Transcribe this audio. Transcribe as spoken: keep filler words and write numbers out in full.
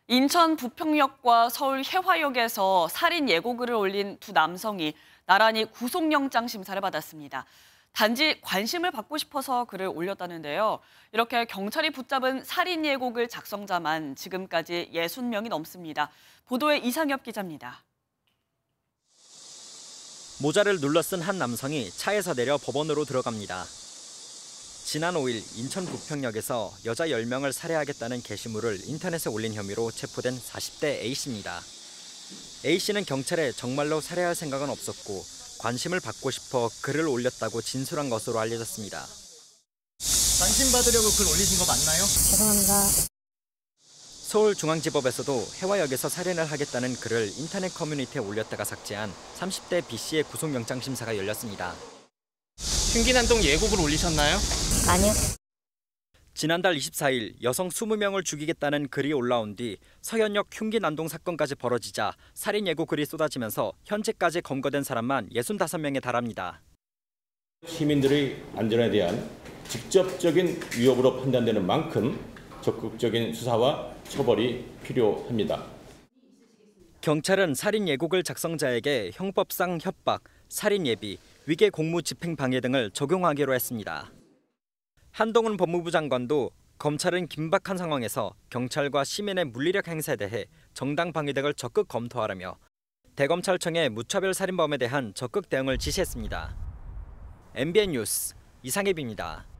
인천 부평역과 서울 해화역에서 살인 예고글을 올린 두 남성이 나란히 구속영장 심사를 받았습니다. 단지 관심을 받고 싶어서 글을 올렸다는데요. 이렇게 경찰이 붙잡은 살인 예고글 작성자만 지금까지 육십 명이 넘습니다. 보도에 이상엽 기자입니다. 모자를 눌러 쓴 한 남성이 차에서 내려 법원으로 들어갑니다. 지난 오 일 인천 부평역에서 여자 열 명을 살해하겠다는 게시물을 인터넷에 올린 혐의로 체포된 사십 대 A씨입니다. A씨는 경찰에 정말로 살해할 생각은 없었고 관심을 받고 싶어 글을 올렸다고 진술한 것으로 알려졌습니다. 관심 받으려고 글 올리신 거 맞나요? 죄송합니다. 서울중앙지법에서도 해화역에서 살인을 하겠다는 글을 인터넷 커뮤니티에 올렸다가 삭제한 삼십 대 B씨의 구속영장 심사가 열렸습니다. 흉기난동 예고글 올리셨나요? 아니요. 지난달 이십사 일 여성 이십 명을 죽이겠다는 글이 올라온 뒤 서현역 흉기 난동 사건까지 벌어지자 살인 예고 글이 쏟아지면서 현재까지 검거된 사람만 육십오 명에 달합니다. 시민들의 안전에 대한 직접적인 위협으로 판단되는 만큼 적극적인 수사와 처벌이 필요합니다. 경찰은 살인 예고글 작성자에게 형법상 협박, 살인 예비, 위계 공무 집행 방해 등을 적용하기로 했습니다. 한동훈 법무부 장관도 검찰은 긴박한 상황에서 경찰과 시민의 물리력 행사에 대해 정당 방위 등을 적극 검토하라며 대검찰청에 무차별 살인범에 대한 적극 대응을 지시했습니다. 엠비엔 뉴스 이상엽입니다.